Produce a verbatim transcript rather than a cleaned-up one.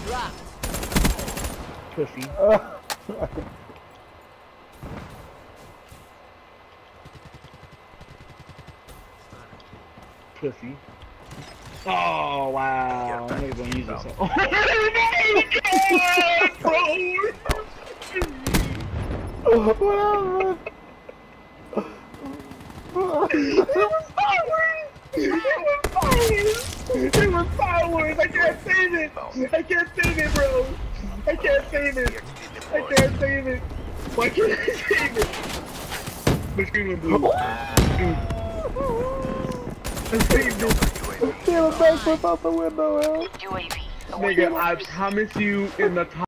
Pussy. Pussy. Oh wow! I'm not gonna use this. Oh my god, bro! Whatever. It was fireworks! It was fireworks! I can't save it! I can't save it, bro! I can't save it! I can't save it! Why can't I save it? The screen went blue. I saved it! Steal a backflip out the window, man. Nigga, I promise you in the top.